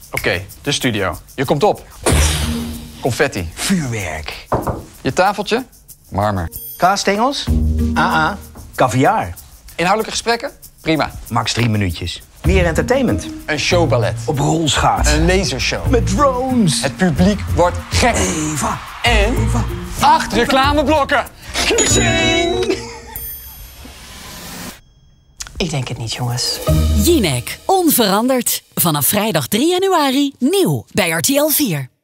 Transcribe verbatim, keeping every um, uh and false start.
Oké, okay, de studio. Je komt op. Confetti. Vuurwerk. Je tafeltje? Marmer. Kaasstengels? A A. Caviar. Inhoudelijke gesprekken? Prima. Max drie minuutjes. Meer entertainment. Een showballet. Op rolschaats. Een lasershow. Met drones. Het publiek wordt gek. Eva. En Eva. acht reclameblokken. Ik denk het niet, jongens. Jinek, onveranderd. Vanaf vrijdag drie januari, nieuw bij R T L vier.